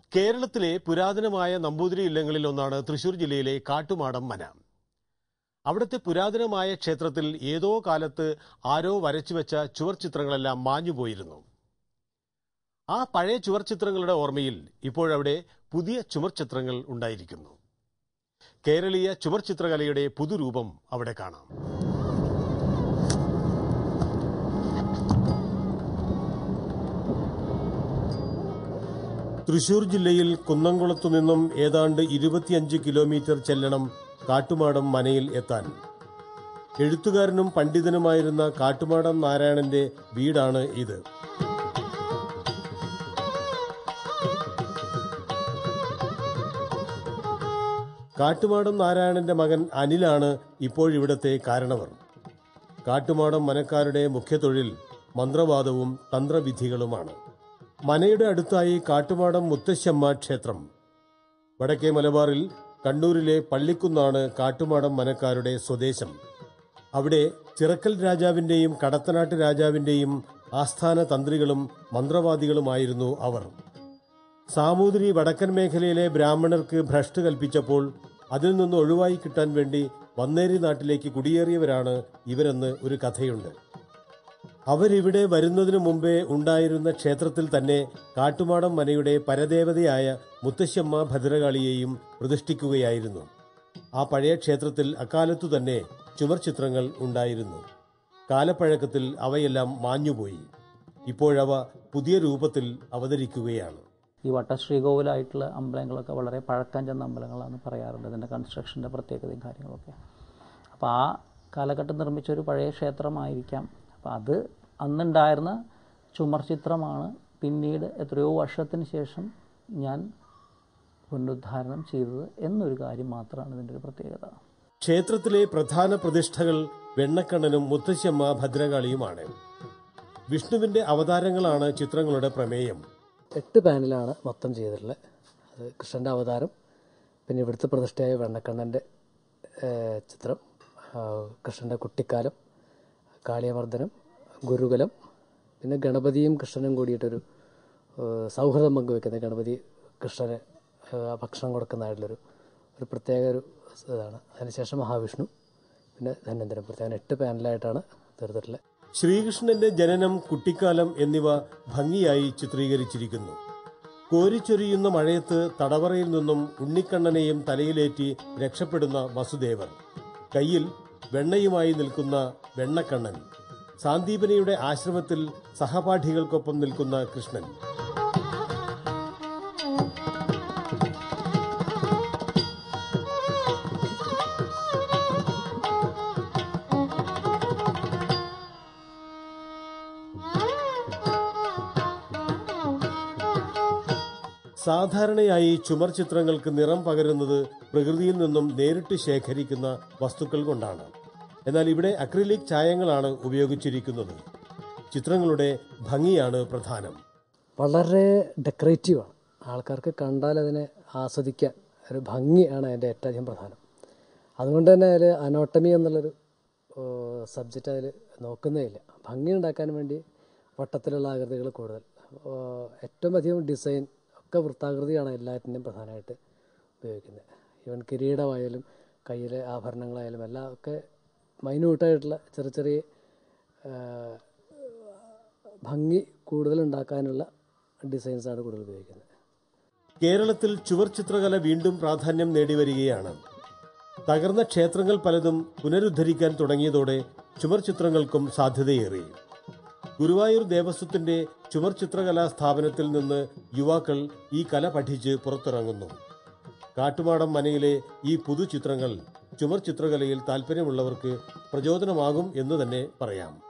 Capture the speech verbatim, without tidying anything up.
കേരളത്തിലെ പുരാതനമായ നമ്പൂതിരി ഇല്ലങ്ങളിൽ ഒന്നാണ് തൃശൂർ ജില്ലയിലെ കാട്ടുമാടം മന. അവിടുത്തെ പുരാതനമായ ക്ഷേത്രത്തിൽ ഏതോ കാലത്ത് ആരോ വരച്ചുവെച്ച ചുവർ ചിത്രങ്ങളെല്ലാം മാഞ്ഞുപോയിരുന്നു. ആ പഴയ ചുവർ ചിത്രങ്ങളുടെ ഓർമ്മയിൽ ഇപ്പോഴവിടെ പുതിയ ചുമർ ചിത്രങ്ങൾ ഉണ്ടായിരിക്കുന്നു. കേരളീയ ചുമർ ചിത്രകലയുടെ പുതുരൂപം അവിടെ കാണാം. തൃശൂർ ജില്ലയിൽ കുന്നംകുളത്തു നിന്നും ഏതാണ്ട് ഇരുപത്തിയഞ്ച് കിലോമീറ്റർ ചെല്ലണം കാട്ടുമാടം മനയിൽ എത്താൻ. എഴുത്തുകാരനും പണ്ഡിതനുമായിരുന്ന കാട്ടുമാടം നാരായണന്റെ വീടാണ് ഇത്. കാട്ടുമാടം നാരായണന്റെ മകൻ അനിലാണ് ഇപ്പോഴിവിടത്തെ കാരണവർ. കാട്ടുമാടം മനക്കാരുടെ മുഖ്യ തൊഴിൽ മന്ത്രവാദവും തന്ത്രവിധികളുമാണ്. മനയുടെ അടുത്തായി കാട്ടുമാടം മുത്തശ്ശമ്മ ക്ഷേത്രം. വടക്കേ മലബാറിൽ കണ്ണൂരിലെ പള്ളിക്കുന്നാണ് കാട്ടുമാടം മനക്കാരുടെ സ്വദേശം. അവിടെ ചിറക്കൽ രാജാവിന്റെയും കടത്തനാട്ട് രാജാവിന്റെയും ആസ്ഥാന തന്ത്രികളും മന്ത്രവാദികളുമായിരുന്നു അവർ. സാമൂതിരി വടക്കൻ മേഖലയിലെ ബ്രാഹ്മണർക്ക് ഭ്രഷ്ട് കൽപ്പിച്ചപ്പോൾ അതിൽ നിന്ന് ഒഴിവായി കിട്ടാൻ വേണ്ടി വന്നേരി നാട്ടിലേക്ക് കുടിയേറിയവരാണ് ഇവരെന്ന് ഒരു കഥയുണ്ട്. അവരിവിടെ വരുന്നതിനു മുമ്പേ ഉണ്ടായിരുന്ന ക്ഷേത്രത്തിൽ തന്നെ കാട്ടുമാടം മനയുടെ പരദേവതയായ മുത്തശ്ശമ്മ ഭദ്രകാളിയെയും പ്രതിഷ്ഠിക്കുകയായിരുന്നു. ആ പഴയ ക്ഷേത്രത്തിൽ അക്കാലത്തു തന്നെ ചുമർ ചിത്രങ്ങൾ ഉണ്ടായിരുന്നു. കാലപ്പഴക്കത്തിൽ അവയെല്ലാം മാഞ്ഞുപോയി. ഇപ്പോഴവ പുതിയ രൂപത്തിൽ അവതരിക്കുകയാണ്. ഈ വട്ടശ്രീകോവിലായിട്ടുള്ള അമ്പലങ്ങളൊക്കെ വളരെ പഴക്കം ചെന്ന അമ്പലങ്ങളാണെന്ന് പറയാറുണ്ട്. അതിൻ്റെ കൺസ്ട്രക്ഷൻ്റെ പ്രത്യേകതയും കാര്യങ്ങളൊക്കെ. അപ്പോൾ ആ കാലഘട്ടം നിർമ്മിച്ചൊരു പഴയ ക്ഷേത്രമായിരിക്കാം. അപ്പം അത് അന്നുണ്ടായിരുന്ന ചുമർ ചിത്രമാണ് പിന്നീട് എത്രയോ വർഷത്തിന് ശേഷം ഞാൻ പുനരുദ്ധാരണം ചെയ്തത് എന്നൊരു കാര്യം മാത്രമാണ് ഇതിൻ്റെ ഒരു പ്രത്യേകത. ക്ഷേത്രത്തിലെ പ്രധാന പ്രതിഷ്ഠകൾ വെണ്ണക്കണ്ണനും മുത്തശ്ശമ്മ ഭദ്രകാളിയുമാണ്. വിഷ്ണുവിന്റെ അവതാരങ്ങളാണ് ചിത്രങ്ങളുടെ പ്രമേയം. എട്ട് പാനലാണ് മൊത്തം ചെയ്തിട്ടുള്ളത്. അത് കൃഷ്ണൻ്റെ അവതാരം, പിന്നെ ഇവിടുത്തെ പ്രതിഷ്ഠയായ വെണ്ണക്കണ്ണൻ്റെ ചിത്രം, കൃഷ്ണൻ്റെ കുട്ടിക്കാലം, കാളിയമർദ്ദനം, ഗുരുകുലം, പിന്നെ ഗണപതിയും കൃഷ്ണനും കൂടിയിട്ടൊരു സൗഹൃദം പങ്കുവെക്കുന്ന ഗണപതി കൃഷ്ണന് ഭക്ഷണം കൊടുക്കുന്നതായിട്ടുള്ളൊരു ഒരു പ്രത്യേക ഒരു ഇതാണ്. അതിനുശേഷം മഹാവിഷ്ണു, പിന്നെ ധന്വന്തരം. പ്രത്യേകം എട്ട് പാനലായിട്ടാണ് തീർത്തിട്ടുള്ളത്. ശ്രീകൃഷ്ണന്റെ ജനനം, കുട്ടിക്കാലം എന്നിവ ഭംഗിയായി ചിത്രീകരിച്ചിരിക്കുന്നു. കോരിച്ചൊരിയുന്ന മഴയത്ത് തടവറയിൽ നിന്നും ഉണ്ണിക്കണ്ണനെയും തലയിലേറ്റി രക്ഷപ്പെടുന്ന വസുദേവർ, കയ്യിൽ വെണ്ണയുമായി നിൽക്കുന്ന വെണ്ണക്കണ്ണൻ, സാന്ദീപനിയുടെ ആശ്രമത്തിൽ സഹപാഠികൾക്കൊപ്പം നിൽക്കുന്ന കൃഷ്ണൻ. സാധാരണയായി ചുമർ ചിത്രങ്ങൾക്ക് നിറം പകരുന്നത് പ്രകൃതിയിൽ നിന്നും നേരിട്ട് ശേഖരിക്കുന്ന വസ്തുക്കൾ കൊണ്ടാണ്. എന്നാൽ ഇവിടെ അക്രിലിക് ചായങ്ങളാണ് ഉപയോഗിച്ചിരിക്കുന്നത്. ചിത്രങ്ങളുടെ ഭംഗിയാണ് പ്രധാനം. വളരെ ഡെക്കറേറ്റീവാണ്. ആൾക്കാർക്ക് കണ്ടാൽ അതിനെ ആസ്വദിക്കാൻ ഒരു ഭംഗിയാണ് അതിൻ്റെ ഏറ്റവും അധികം പ്രധാനം. അതുകൊണ്ട് തന്നെ അതിൽ അനോട്ടമി എന്നുള്ളൊരു സബ്ജക്റ്റ് അതിൽ നോക്കുന്നേയില്ല. ഭംഗി ഉണ്ടാക്കാൻ വേണ്ടി വട്ടത്തിലുള്ള ആകൃതികൾ കൂടുതൽ, ഏറ്റവും അധികം ഡിസൈൻ ഒക്കെ വൃത്താകൃതിയാണ് എല്ലാറ്റിനും പ്രധാനമായിട്ട് ഉപയോഗിക്കുന്നത്. ഈവൻ കിരീടമായാലും കയ്യിലെ ആഭരണങ്ങളായാലും എല്ലാം ഒക്കെ മൈന്യൂട്ടായിട്ടുള്ള ചെറിയ ചെറിയ ഭംഗി കൂടുതലുണ്ടാക്കാനുള്ള ഡിസൈൻസാണ് കൂടുതൽ ഉപയോഗിക്കുന്നത്. കേരളത്തിൽ ചുവർ ചിത്രകല വീണ്ടും പ്രാധാന്യം നേടിവരികയാണ്. തകർന്ന ക്ഷേത്രങ്ങൾ പലതും പുനരുദ്ധരിക്കാൻ തുടങ്ങിയതോടെ ചുമർ ചിത്രങ്ങൾക്കും സാധ്യതയേറി. ഗുരുവായൂർ ദേവസ്വത്തിന്റെ ചുമർ ചിത്രകലാ സ്ഥാപനത്തിൽ നിന്ന് യുവാക്കൾ ഈ കല പഠിച്ച് പുറത്തിറങ്ങുന്നു. കാട്ടുമാടം മനയിലെ ഈ പുതുചിത്രങ്ങൾ ചുമർ ചിത്രകലയിൽ താൽപ്പര്യമുള്ളവർക്ക് പ്രചോദനമാകും എന്ന് തന്നെ പറയാം.